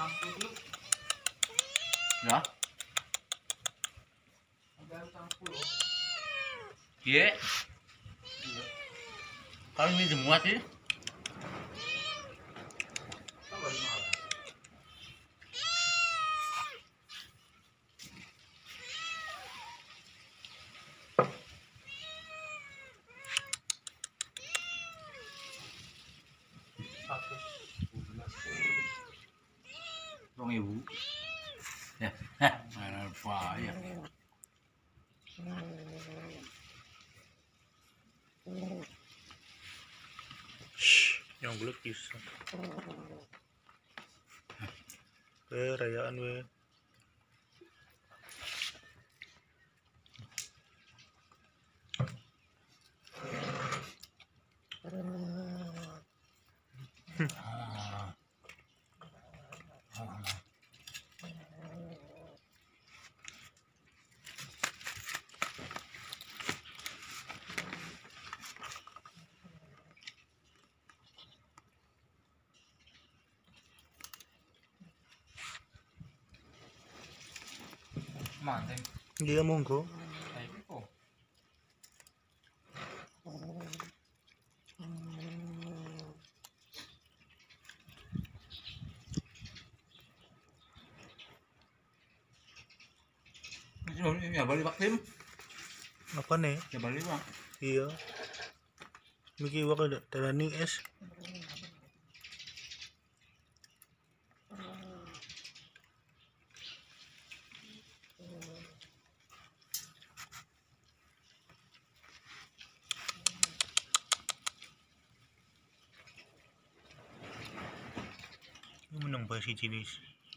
Ya. Iya. Kalau ini semua sih. Rong ibu. Ya, mana apa ya? Yang gelut bisa. Rayaan we. Mantap. Dia monggo. Ya balik vaksin. Apa nih? Ya balik bang. Iya. Miki wak dalani es. Menang basi jenis.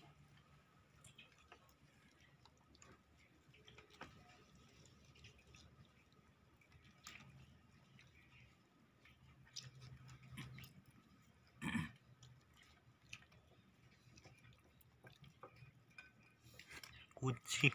Kucing.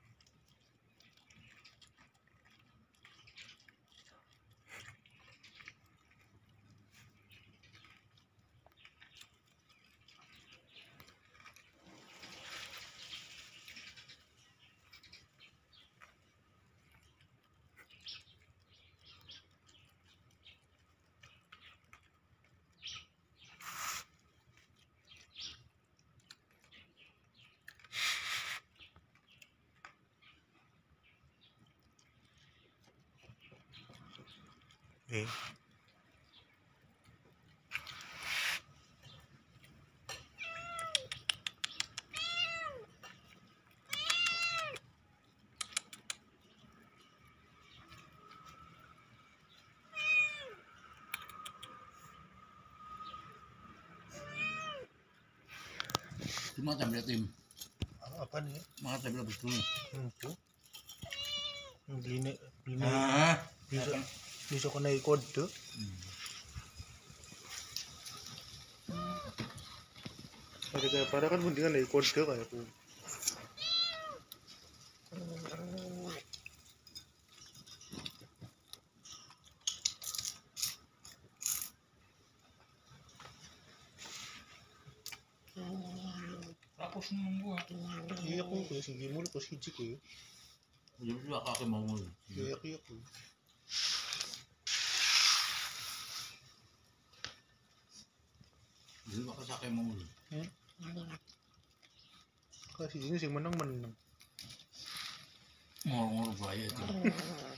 Cuma tampil tim. Apa nih? Mana tampil betul. Mampu. Beli Ah, bisa kena kode. Ada kayak pada kan mendingan naik kode kayak aku. aku seneng gua. Iya aku kayak sih mulu pas hijik ya. Jadi juga kakek mau ngul. Iya aku. Jadi kakek kakek mau ngul. Kasih ini sih menang. Ngor-ngor bahaya itu.